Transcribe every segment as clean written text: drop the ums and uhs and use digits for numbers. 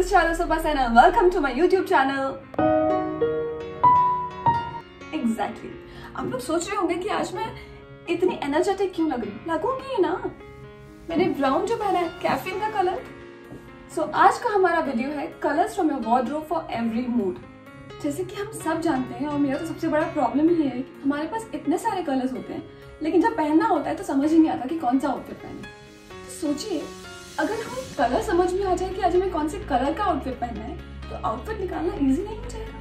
is Charu Supasen and welcome to my YouTube channel. Exactly. आप लोग सोच रहे होंगे कि आज मैं इतनी एनर्जेटिक क्यों लग रही हूँ? लगूंगी ना। मैंने ब्राउन जो पहना है कैफीन का कलर। आज का हमारा वीडियो है colours from your wardrobe for every mood. जैसे कि हम सब जानते हैं और मेरा तो सबसे बड़ा प्रॉब्लम ही है कि हमारे पास इतने सारे कलर्स होते हैं, लेकिन जब पहनना होता है तो समझ ही नहीं आता कि कौन सा आउटफिट पहने। तो सोचिए, अगर हम कलर समझ में आ जाए कि आज हमें कौन से कलर का आउटफिट पहनना है तो आउटफिट निकालना इजी नहीं हो जाएगा।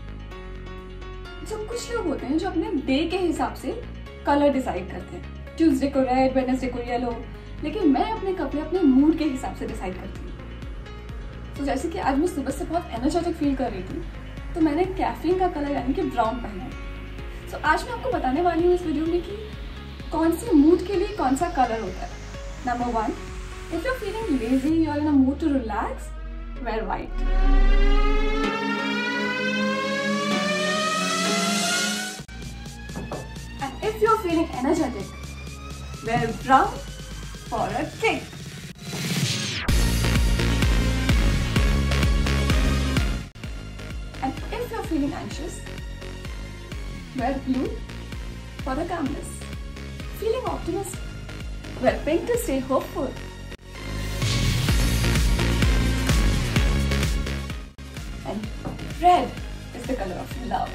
जब कुछ लोग होते हैं जो अपने डे के हिसाब से कलर डिसाइड करते हैं, ट्यूसडे को रेड, वेडनेसडे को येलो, लेकिन मैं अपने कपड़े अपने मूड के हिसाब से डिसाइड करती हूँ। तो जैसे कि आज मैं सुबह से बहुत एनर्जेटिक फील कर रही थी तो मैंने कैफीन का कलर यानी कि ब्राउन पहना। आज मैं आपको बताने वाली हूँ इस वीडियो में कि कौन से मूड के लिए कौन सा कलर होता है। Number 1, if you're feeling lazy, you're in a mood to relax, wear white. And if you're feeling energetic, wear brown for a kick. And if you're feeling anxious, wear blue for the calmness. Feeling optimistic, wear pink to stay hopeful. And red is the color of love.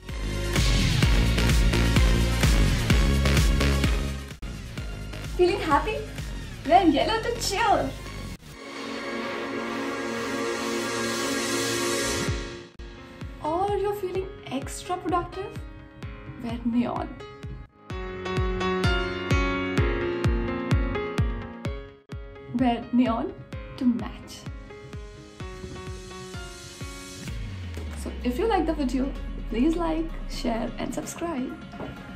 Feeling happy? Wear yellow to chill. Or you're feeling extra productive? Wear neon. Wear neon to match. So if you like the video, please like, share and subscribe.